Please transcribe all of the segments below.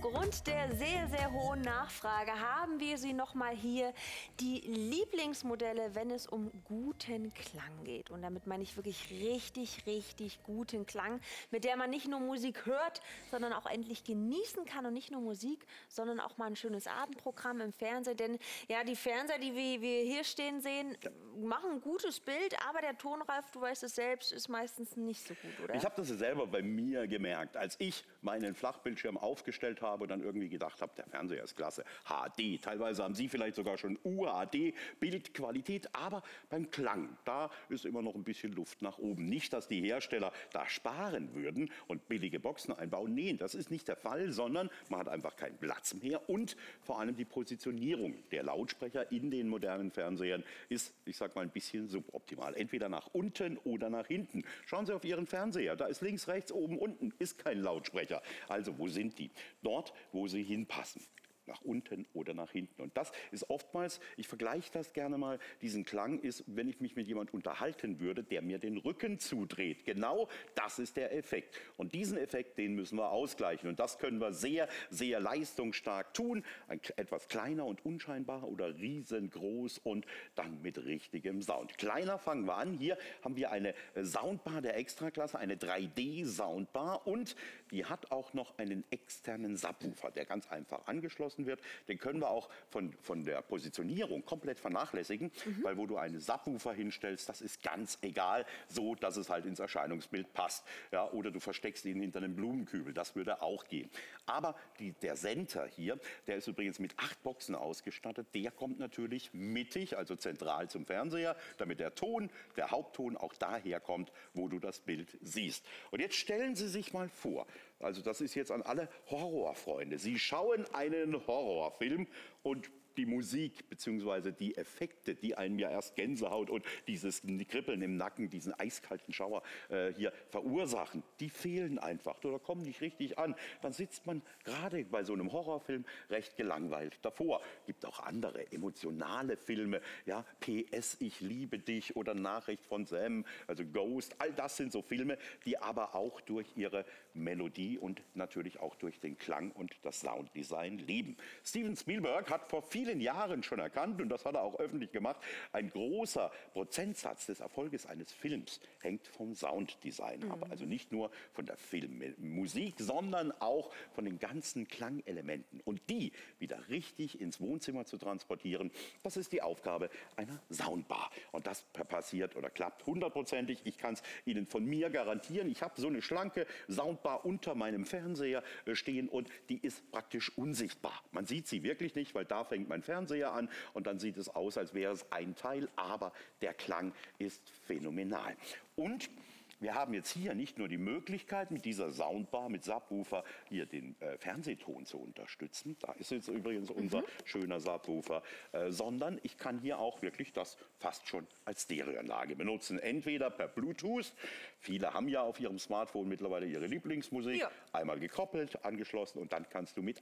Aufgrund der sehr, sehr hohen Nachfrage haben wir Sie nochmal hier, die Lieblingsmodelle, wenn es um guten Klang geht. Und damit meine ich wirklich richtig, richtig guten Klang, mit der man nicht nur Musik hört, sondern auch endlich genießen kann. Und nicht nur Musik, sondern auch mal ein schönes Abendprogramm im Fernsehen. Denn ja, die Fernseher, die wir hier stehen sehen, machen ein gutes Bild, aber der Ton, Ralf, du weißt es selbst, ist meistens nicht so gut, oder? Ich habe das selber bei mir gemerkt, als ich meinen Flachbildschirm aufgestellt habe und dann irgendwie gedacht habe, der Fernseher ist klasse, HD, teilweise haben Sie vielleicht sogar schon UHD, Bildqualität, aber beim Klang, da ist immer noch ein bisschen Luft nach oben. Nicht, dass die Hersteller da sparen würden und billige Boxen einbauen, nee, das ist nicht der Fall, sondern man hat einfach keinen Platz mehr und vor allem die Positionierung der Lautsprecher in den modernen Fernsehern ist, ich sag mal, ein bisschen suboptimal. Entweder nach unten oder nach hinten. Schauen Sie auf Ihren Fernseher, da ist links, rechts, oben, unten, ist kein Lautsprecher. Also wo sind die? Dort, wo sie hinpassen. Nach unten oder nach hinten. Und das ist oftmals, ich vergleiche das gerne mal, diesen Klang ist, wenn ich mich mit jemand unterhalten würde, der mir den Rücken zudreht. Genau das ist der Effekt. Und diesen Effekt, den müssen wir ausgleichen. Und das können wir sehr, sehr leistungsstark tun. Etwas kleiner und unscheinbar oder riesengroß und dann mit richtigem Sound. Kleiner fangen wir an. Hier haben wir eine Soundbar der Extraklasse, eine 3D-Soundbar und die hat auch noch einen externen Subwoofer, der ganz einfach angeschlossen wird. Den können wir auch von der Positionierung komplett vernachlässigen, weil wo du einen Subwoofer hinstellst, das ist ganz egal, so dass es halt ins Erscheinungsbild passt. Ja, oder du versteckst ihn hinter einem Blumenkübel, das würde auch gehen. Aber der Center hier, der ist übrigens mit 8 Boxen ausgestattet, der kommt natürlich mittig, also zentral zum Fernseher, damit der Ton, der Hauptton auch daher kommt, wo du das Bild siehst. Und jetzt stellen Sie sich mal vor, also das ist jetzt an alle Horrorfreunde, Sie schauen einen Horrorfilm und die Musik bzw. die Effekte, die einem ja erst Gänsehaut und dieses Kribbeln im Nacken, diesen eiskalten Schauer hier verursachen, die fehlen einfach oder kommen nicht richtig an. Dann sitzt man gerade bei so einem Horrorfilm recht gelangweilt davor. Gibt auch andere emotionale Filme, ja, PS, ich liebe dich oder Nachricht von Sam, also Ghost, all das sind so Filme, die aber auch durch ihre Melodie und natürlich auch durch den Klang und das Sounddesign leben. Steven Spielberg hat vor vielen Jahren schon erkannt, und das hat er auch öffentlich gemacht, ein großer Prozentsatz des Erfolges eines Films hängt vom Sounddesign ab. Also nicht nur von der Filmmusik, sondern auch von den ganzen Klangelementen. Und die wieder richtig ins Wohnzimmer zu transportieren, das ist die Aufgabe einer Soundbar. Und das passiert oder klappt hundertprozentig. Ich kann es Ihnen von mir garantieren. Ich habe so eine schlanke Soundbar unter meinem Fernseher stehen und die ist praktisch unsichtbar. Man sieht sie wirklich nicht, weil da fängt mein Fernseher an und dann sieht es aus, als wäre es ein Teil, aber der Klang ist phänomenal. Und wir haben jetzt hier nicht nur die Möglichkeit, mit dieser Soundbar, mit Subwoofer, hier den Fernsehton zu unterstützen. Da ist jetzt übrigens unser schöner Subwoofer. Sondern ich kann hier auch wirklich das fast schon als Stereoanlage benutzen. Entweder per Bluetooth. Viele haben ja auf ihrem Smartphone mittlerweile ihre Lieblingsmusik. Ja. Einmal gekoppelt, angeschlossen und dann kannst du mit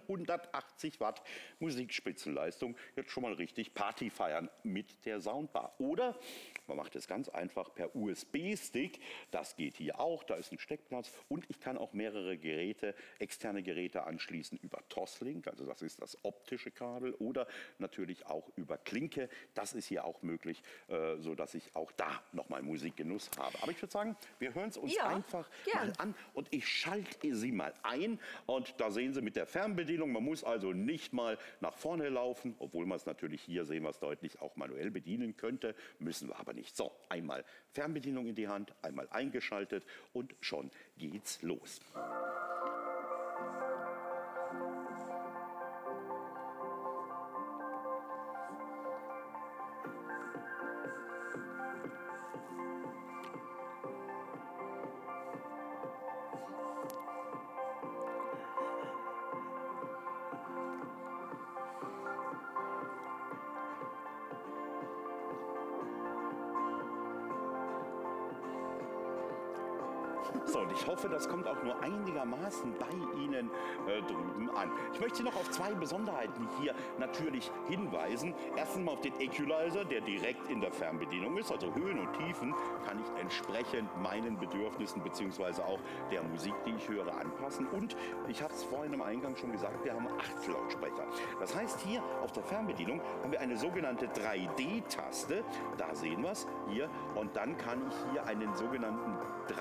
180 Watt Musikspitzenleistung jetzt schon mal richtig Party feiern mit der Soundbar. Oder man macht es ganz einfach per USB-Stick. Das geht hier auch, da ist ein Steckplatz und ich kann auch mehrere Geräte, externe Geräte anschließen über Toslink, also das ist das optische Kabel oder natürlich auch über Klinke. Das ist hier auch möglich, sodass ich auch da nochmal Musikgenuss habe. Aber ich würde sagen, wir hören es uns einfach mal an und ich schalte sie mal ein und da sehen Sie mit der Fernbedienung, man muss also nicht mal nach vorne laufen, obwohl man es natürlich hier, sehen wir es deutlich, auch manuell bedienen könnte, müssen wir aber nicht. So, einmal Fernbedienung in die Hand, einmal eingeschaltet und schon geht's los. So, und ich hoffe, das kommt auch nur einigermaßen bei Ihnen drüben an. Ich möchte Sie noch auf zwei Besonderheiten hier natürlich hinweisen. Erstens mal auf den Equalizer, der direkt in der Fernbedienung ist. Also Höhen und Tiefen kann ich entsprechend meinen Bedürfnissen bzw. auch der Musik, die ich höre, anpassen. Und ich habe es vorhin im Eingang schon gesagt, wir haben 8 Lautsprecher. Das heißt, hier auf der Fernbedienung haben wir eine sogenannte 3D-Taste. Da sehen wir es hier. Und dann kann ich hier einen sogenannten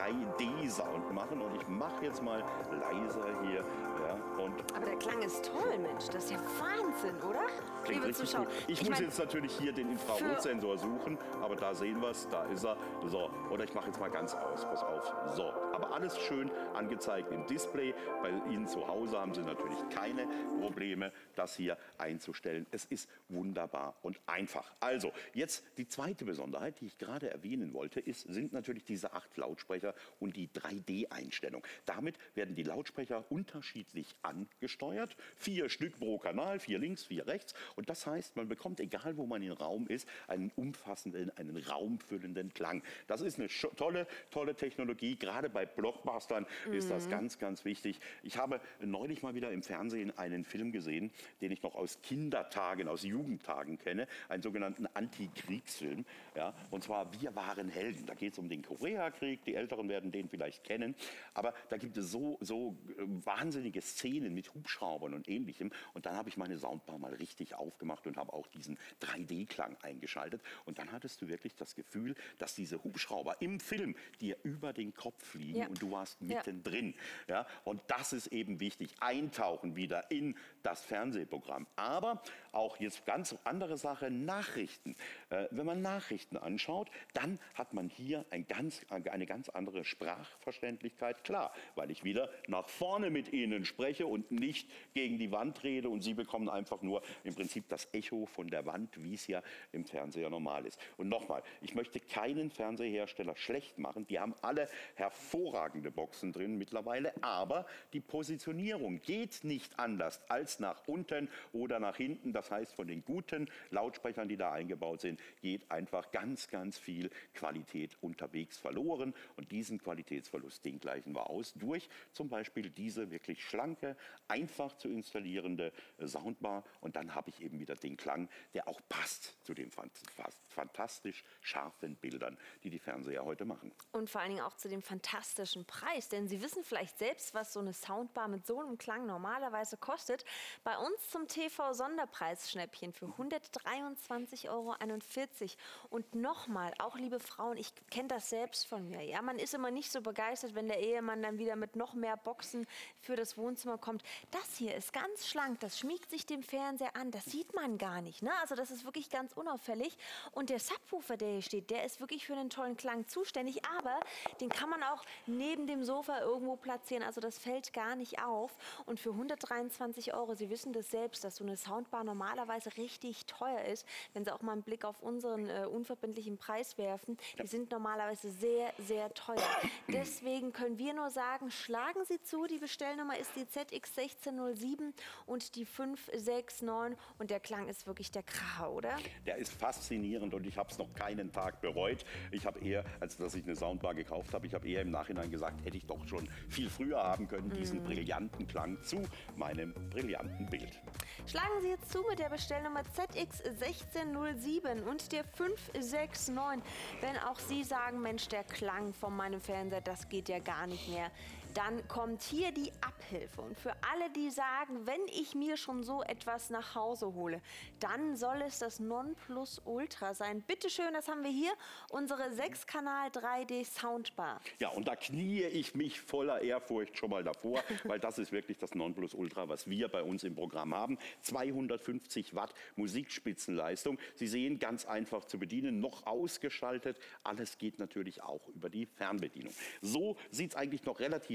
3D-Sound machen. Und ich mache jetzt mal leiser hier. Ja, und Aber der Klang ist toll, Mensch. Das ist ja Wahnsinn, oder? klingt Liebe richtig Zuschauer. gut. Ich muss jetzt natürlich hier den Infrarotsensor suchen, aber da sehen wir es, da ist er. So, oder ich mache jetzt mal ganz aus, pass auf. So, aber alles schön angezeigt im Display. Bei Ihnen zu Hause haben Sie natürlich keine Probleme, das hier einzustellen. Es ist wunderbar und einfach. Also, jetzt die zweite Besonderheit, die ich gerade erwähnen wollte, sind natürlich diese 8 Lautsprecher und die 3D-Einstellung. Damit werden die Lautsprecher unterschiedlich angesteuert. 4 Stück pro Kanal, 4 links, 4 rechts. Und das heißt, man bekommt, egal wo man im Raum ist, einen umfassenden, einen raumfüllenden Klang. Das ist eine tolle Technologie. Gerade bei Blockbustern ist das ganz, ganz wichtig. Ich habe neulich mal wieder im Fernsehen einen Film gesehen, den ich noch aus Kindertagen, aus Jugendtagen kenne, einen sogenannten Antikriegsfilm. Ja, und zwar Wir waren Helden. Da geht es um den Koreakrieg. Die Älteren werden den vielleicht kennen. Aber da gibt es so wahnsinnige Szenen mit Hubschraubern und Ähnlichem. Und dann habe ich meine Soundbar mal richtig aufgemacht und habe auch diesen 3D-Klang eingeschaltet. Und dann hattest du wirklich das Gefühl, dass diese Hubschrauber im Film dir über den Kopf fliegen und du warst mittendrin. Ja, und das ist eben wichtig. Eintauchen wieder in das Fernsehprogramm. Aber auch jetzt ganz andere Sache, Nachrichten. Wenn man Nachrichten anschaut, dann hat man hier eine ganz andere Sprachverständlichkeit. Klar, weil ich wieder nach vorne mit Ihnen spreche und nicht gegen die Wand rede und Sie bekommen einfach nur im Prinzip das Echo von der Wand, wie es ja im Fernseher normal ist. Und nochmal, ich möchte keinen Fernsehersteller schlecht machen. Die haben alle hervorragende Boxen drin mittlerweile, aber die Positionierung geht nicht anders als nach unten oder nach hinten. Das heißt, von den guten Lautsprechern, die da eingebaut sind, geht einfach ganz, ganz viel Qualität unterwegs verloren. Und diesen Qualitätsverlust, den gleichen wir aus durch zum Beispiel diese wirklich schlanke, einfach zu installierende Soundbar. Und dann habe ich eben wieder den Klang, der auch passt zu den fantastisch scharfen Bildern, die die Fernseher heute machen. Und vor allen Dingen auch zu dem fantastischen Preis. Denn Sie wissen vielleicht selbst, was so eine Soundbar mit so einem Klang normalerweise kostet. Bei uns zum TV-Sonderpreisschnäppchen für 123,41 Euro. Und nochmal, auch liebe Frauen, ich kenne das selbst von mir. Ja, man ist immer nicht so begeistert, wenn der Ehemann dann wieder mit noch mehr Boxen für das Wohnzimmer kommt. Das hier ist ganz schlank, das schmiegt sich dem Fernseher an, das sieht man gar nicht. Ne? Also das ist wirklich ganz unauffällig. Und der Subwoofer, der hier steht, der ist wirklich für einen tollen Klang zuständig, aber den kann man auch neben dem Sofa irgendwo platzieren, also das fällt gar nicht auf. Und für 123 Euro, Sie wissen das selbst, dass so eine Soundbar normalerweise richtig teuer ist, wenn Sie auch mal einen Blick auf unseren unverbindlichen Preis werfen, die sind normalerweise sehr, sehr teuer. Deswegen können wir nur sagen, schlagen Sie zu, die Bestellnummer ist die ZX1607 und die 569 und der Klang ist wirklich der Kracher, oder? Der ist faszinierend und ich habe es noch keinen Tag bereut. Ich habe eher, als dass ich eine Soundbar gekauft habe, ich habe eher im Nachhinein gesagt, hätte ich doch schon viel früher haben können, diesen brillanten Klang zu meinem brillanten Bild. Schlagen Sie jetzt zu mit der Bestellnummer ZX1607 und der 569. Wenn auch Sie sagen, Mensch, der Klang von meinem Fernseher, das geht ja gar nicht mehr. Dann kommt hier die Abhilfe. Und für alle, die sagen, wenn ich mir schon so etwas nach Hause hole, dann soll es das Nonplusultra sein. Bitte schön, das haben wir hier, unsere 6-Kanal 3D Soundbar. Ja, und da kniee ich mich voller Ehrfurcht schon mal davor, weil das ist wirklich das Nonplusultra, was wir bei uns im Programm haben. 250 Watt Musikspitzenleistung. Sie sehen, ganz einfach zu bedienen, noch ausgeschaltet. Alles geht natürlich auch über die Fernbedienung. So sieht es eigentlich noch relativ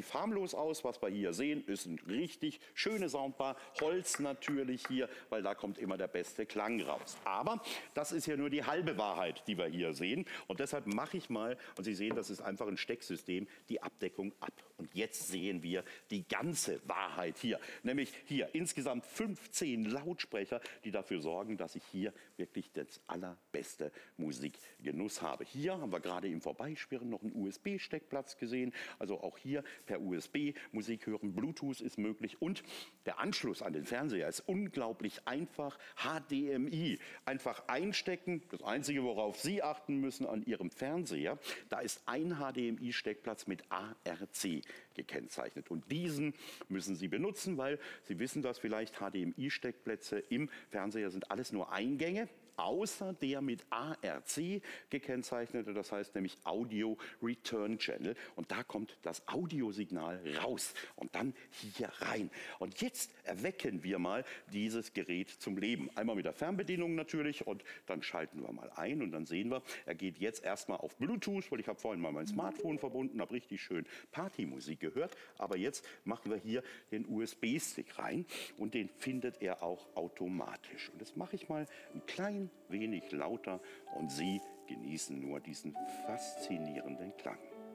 relativ harmlos aus. Was wir hier sehen, ist ein richtig schöne Soundbar. Holz natürlich hier, weil da kommt immer der beste Klang raus. Aber das ist ja nur die halbe Wahrheit, die wir hier sehen. Und deshalb mache ich mal, und Sie sehen, das ist einfach ein Stecksystem, die Abdeckung ab. Und jetzt sehen wir die ganze Wahrheit hier. Nämlich hier insgesamt 15 Lautsprecher, die dafür sorgen, dass ich hier wirklich das allerbeste Musikgenuss habe. Hier haben wir gerade im Vorbeischwirren noch einen USB-Steckplatz gesehen. Also auch hier per USB Musik hören. Bluetooth ist möglich. Und der Anschluss an den Fernseher ist unglaublich einfach. HDMI. Einfach einstecken. Das Einzige, worauf Sie achten müssen an Ihrem Fernseher, da ist ein HDMI-Steckplatz mit ARC gekennzeichnet. Und diesen müssen Sie benutzen, weil Sie wissen das vielleicht, HDMI-Steckplätze im Fernseher sind alles nur Eingänge, außer der mit ARC gekennzeichnete, das heißt nämlich Audio Return Channel. Und da kommt das Audiosignal raus und dann hier rein. Und jetzt erwecken wir mal dieses Gerät zum Leben. Einmal mit der Fernbedienung natürlich und dann schalten wir mal ein und dann sehen wir, er geht jetzt erstmal auf Bluetooth, weil ich habe vorhin mal mein Smartphone verbunden, habe richtig schön Partymusik gehört. Aber jetzt machen wir hier den USB-Stick rein und den findet er auch automatisch. Und das mache ich mal ein klein wenig lauter und Sie genießen nur diesen faszinierenden Klang.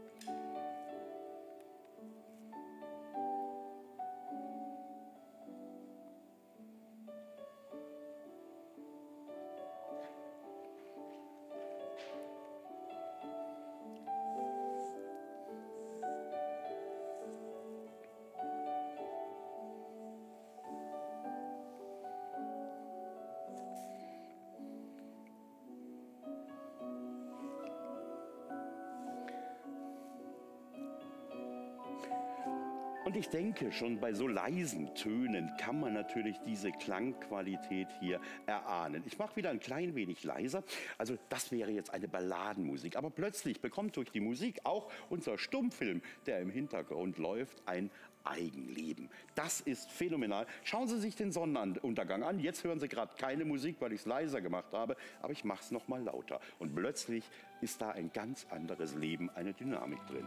Und ich denke, schon bei so leisen Tönen kann man natürlich diese Klangqualität hier erahnen. Ich mache wieder ein klein wenig leiser. Also das wäre jetzt eine Balladenmusik. Aber plötzlich bekommt durch die Musik auch unser Stummfilm, der im Hintergrund läuft, ein Eigenleben. Das ist phänomenal. Schauen Sie sich den Sonnenuntergang an. Jetzt hören Sie gerade keine Musik, weil ich es leiser gemacht habe. Aber ich mache es noch mal lauter. Und plötzlich ist da ein ganz anderes Leben, eine Dynamik drin.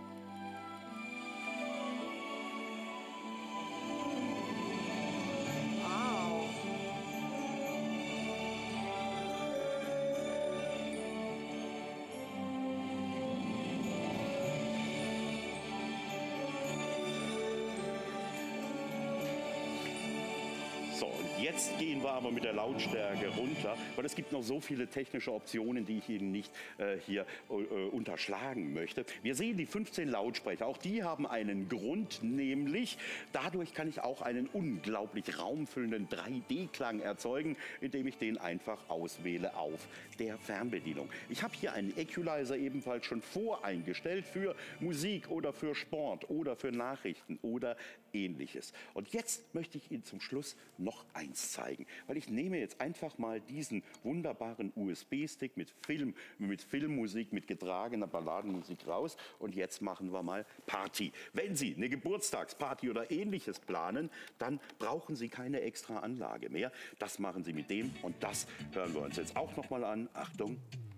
So, und jetzt gehen wir aber mit der Lautstärke runter, weil es gibt noch so viele technische Optionen, die ich Ihnen nicht hier unterschlagen möchte. Wir sehen die 15 Lautsprecher, auch die haben einen Grund, nämlich dadurch kann ich auch einen unglaublich raumfüllenden 3D-Klang erzeugen, indem ich den einfach auswähle auf der Fernbedienung. Ich habe hier einen Equalizer ebenfalls schon voreingestellt für Musik oder für Sport oder für Nachrichten oder Ähnliches. Und jetzt möchte ich Ihnen zum Schluss noch eins zeigen, weil ich nehme jetzt einfach mal diesen wunderbaren USB-Stick mit Filmmusik, mit getragener Balladenmusik raus und jetzt machen wir mal Party. Wenn Sie eine Geburtstagsparty oder Ähnliches planen, dann brauchen Sie keine extra Anlage mehr. Das machen Sie mit dem und das hören wir uns jetzt auch noch mal an. Achtung.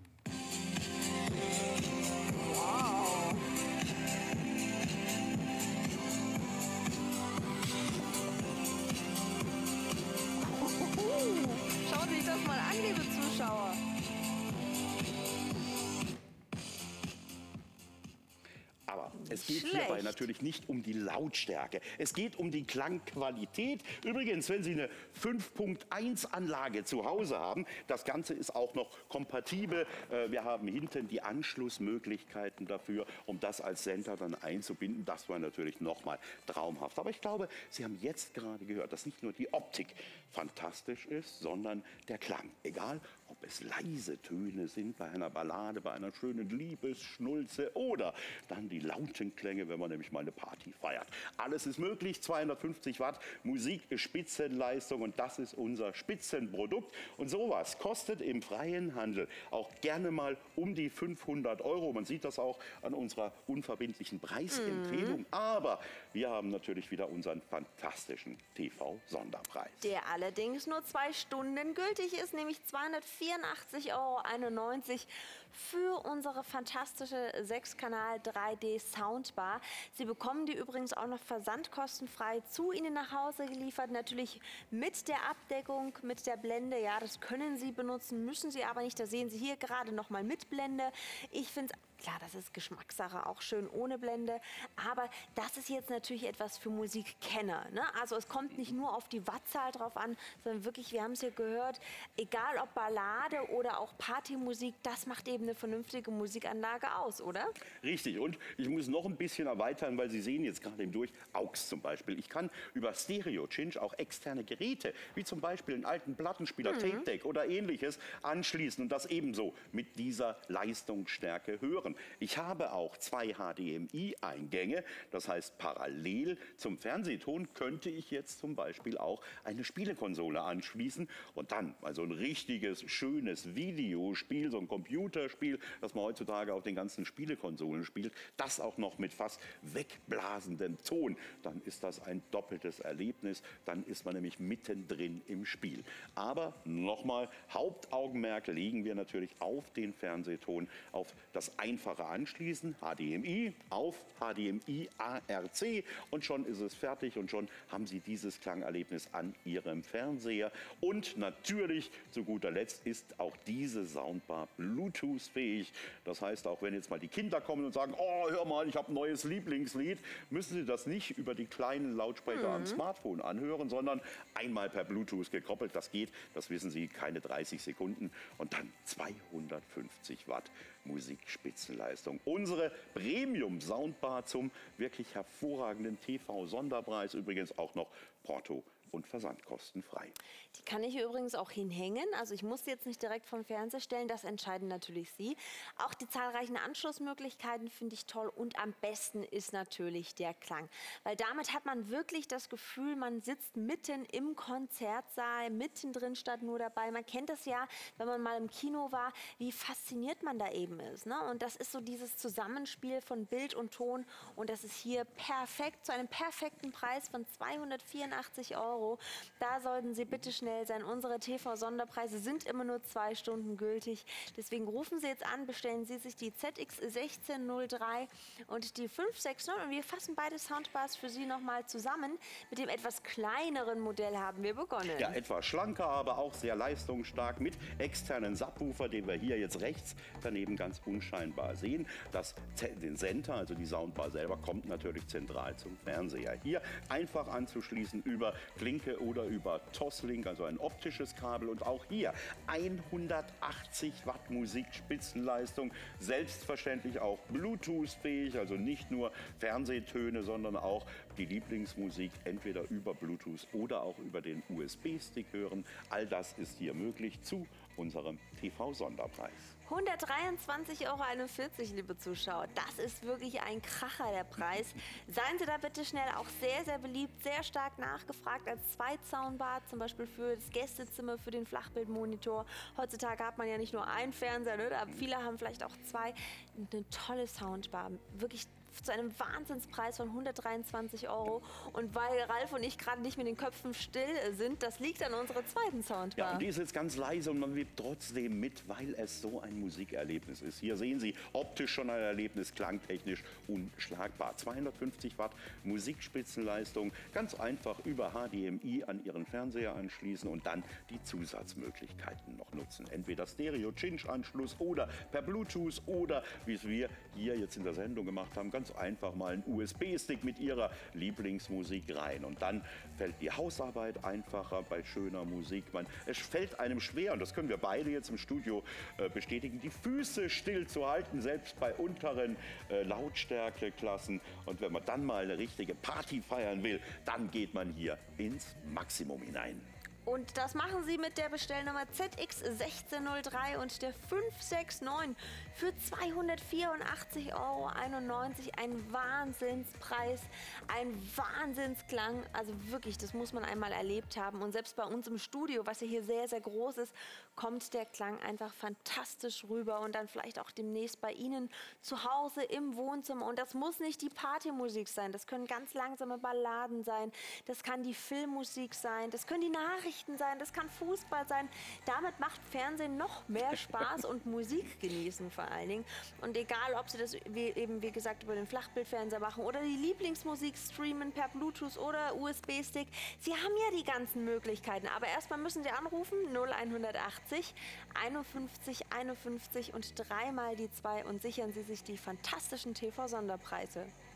Wow. Schauen Sie sich das mal an, liebe Zuschauer. Aber es geht hierbei natürlich nicht um die Lautstärke. Es geht um die Klangqualität. Übrigens, wenn Sie eine 5.1 Anlage zu Hause haben, das Ganze ist auch noch kompatibel. Wir haben hinten die Anschlussmöglichkeiten dafür, um das als Sender dann einzubinden. Das war natürlich nochmal traumhaft. Aber ich glaube, Sie haben jetzt gerade gehört, dass nicht nur die Optik fantastisch ist, sondern der Klang. Egal, ob es leise Töne sind bei einer Ballade, bei einer schönen Liebesschnulze oder dann die lauten Klänge, wenn man nämlich mal eine Party feiert. Alles ist möglich, 250 Watt, Musik ist Spitzenleistung und das ist unser Spitzenprodukt. Und sowas kostet im freien Handel auch gerne mal um die 500 Euro. Man sieht das auch an unserer unverbindlichen Preisempfehlung. Aber wir haben natürlich wieder unseren fantastischen TV-Sonderpreis. Der allerdings nur 2 Stunden gültig ist, nämlich 284,91 € für unsere fantastische 6-Kanal 3D Soundbar. Sie bekommen die übrigens auch noch versandkostenfrei zu Ihnen nach Hause geliefert. Natürlich mit der Abdeckung, mit der Blende. Ja, das können Sie benutzen, müssen Sie aber nicht. Da sehen Sie hier gerade noch mal mit Blende. Ich finde es, klar, das ist Geschmackssache, auch schön ohne Blende. Aber das ist jetzt natürlich etwas für Musikkenner. Ne? Also es kommt nicht nur auf die Wattzahl drauf an, sondern wirklich, wir haben es hier gehört, egal ob Ballade oder auch Partymusik, das macht eben eine vernünftige Musikanlage aus, oder? Richtig, und ich muss noch ein bisschen erweitern, weil Sie sehen jetzt gerade im Durch, AUX zum Beispiel. Ich kann über Stereo-Cinch auch externe Geräte, wie zum Beispiel einen alten Plattenspieler, Tape Deck oder ähnliches, anschließen und das ebenso mit dieser Leistungsstärke hören. Ich habe auch 2 HDMI-Eingänge, das heißt parallel zum Fernsehton könnte ich jetzt zum Beispiel auch eine Spielekonsole anschließen und dann mal so ein richtiges, schönes Videospiel, so ein Computerspiel, das man heutzutage auf den ganzen Spielekonsolen spielt, das auch noch mit fast wegblasendem Ton, dann ist das ein doppeltes Erlebnis, dann ist man nämlich mittendrin im Spiel. Aber nochmal, Hauptaugenmerk legen wir natürlich auf den Fernsehton, auf das einfache Anschließen, HDMI auf HDMI ARC und schon ist es fertig und schon haben Sie dieses Klangerlebnis an Ihrem Fernseher. Und natürlich, zu guter Letzt, ist auch diese Soundbar Bluetooth-fähig. Das heißt, auch wenn jetzt mal die Kinder kommen und sagen, oh, hör mal, ich habe ein neues Lieblingslied, müssen Sie das nicht über die kleinen Lautsprecher am Smartphone anhören, sondern einmal per Bluetooth gekoppelt. Das geht, das wissen Sie, keine 30 Sekunden und dann 250 Watt Musikspitzenleistung. Unsere Premium-Soundbar zum wirklich hervorragenden TV-Sonderpreis, übrigens auch noch Porto und Versand kostenfrei. Die kann ich übrigens auch hinhängen. Also ich muss sie jetzt nicht direkt vom Fernseher stellen, das entscheiden natürlich Sie. Auch die zahlreichen Anschlussmöglichkeiten finde ich toll und am besten ist natürlich der Klang. Weil damit hat man wirklich das Gefühl, man sitzt mitten im Konzertsaal, mittendrin statt nur dabei. Man kennt das ja, wenn man mal im Kino war, wie fasziniert man da eben ist. Ne? Und das ist so dieses Zusammenspiel von Bild und Ton und das ist hier perfekt, zu einem perfekten Preis von 284 €. Da sollten Sie bitte schnell sein. Unsere TV-Sonderpreise sind immer nur 2 Stunden gültig. Deswegen rufen Sie jetzt an, bestellen Sie sich die ZX1603 und die 569 und wir fassen beide Soundbars für Sie nochmal zusammen. Mit dem etwas kleineren Modell haben wir begonnen. Ja, etwas schlanker, aber auch sehr leistungsstark mit externen Subwoofer, den wir hier jetzt rechts daneben ganz unscheinbar sehen. Den Center, also die Soundbar selber, kommt natürlich zentral zum Fernseher. Hier einfach anzuschließen über Klinke oder über Toslink, also ein optisches Kabel. Und auch hier 180 Watt Musikspitzenleistung, selbstverständlich auch Bluetooth-fähig, also nicht nur Fernsehtöne, sondern auch die Lieblingsmusik entweder über Bluetooth oder auch über den USB-Stick hören. All das ist hier möglich zu unserem TV-Sonderpreis. 123,41 €, liebe Zuschauer. Das ist wirklich ein Kracher, der Preis. Seien Sie da bitte schnell, auch sehr, sehr beliebt, sehr stark nachgefragt als Zweit-Soundbar, zum Beispiel für das Gästezimmer, für den Flachbildmonitor. Heutzutage hat man ja nicht nur einen Fernseher, ne? Aber viele haben vielleicht auch 2. Eine tolle Soundbar, wirklich zu einem Wahnsinnspreis von 123 €. Und weil Ralf und ich gerade nicht mit den Köpfen still sind, das liegt an unserer zweiten Soundbar. Ja, und die ist jetzt ganz leise und man wird trotzdem mit, weil es so ein Musikerlebnis ist. Hier sehen Sie optisch schon ein Erlebnis, klangtechnisch unschlagbar. 250 Watt Musikspitzenleistung, ganz einfach über HDMI an Ihren Fernseher anschließen und dann die Zusatzmöglichkeiten noch nutzen. Entweder Stereo-Cinch-Anschluss oder per Bluetooth oder, wie es wir hier jetzt in der Sendung gemacht haben, ganz einfach mal einen USB-Stick mit Ihrer Lieblingsmusik rein. Und dann fällt die Hausarbeit einfacher bei schöner Musik. Es fällt einem schwer, und das können wir beide jetzt im Studio bestätigen, die Füße still zu halten, selbst bei unteren Lautstärkeklassen. Und wenn man dann mal eine richtige Party feiern will, dann geht man hier ins Maximum hinein. Und das machen Sie mit der Bestellnummer ZX1603 und der 569 für 284,91 €. Ein Wahnsinnspreis, ein Wahnsinnsklang. Also wirklich, das muss man einmal erlebt haben. Und selbst bei uns im Studio, was ja hier sehr, sehr groß ist, kommt der Klang einfach fantastisch rüber. Und dann vielleicht auch demnächst bei Ihnen zu Hause im Wohnzimmer. Und das muss nicht die Partymusik sein. Das können ganz langsame Balladen sein. Das kann die Filmmusik sein. Das können die Nachrichten Nachrichten sein, das kann Fußball sein. Damit macht Fernsehen noch mehr Spaß und Musik genießen vor allen Dingen. Und egal, ob Sie das wie gesagt über den Flachbildfernseher machen oder die Lieblingsmusik streamen per Bluetooth oder USB-Stick, Sie haben ja die ganzen Möglichkeiten. Aber erstmal müssen Sie anrufen 0180 51 51 und dreimal die 2 und sichern Sie sich die fantastischen TV-Sonderpreise.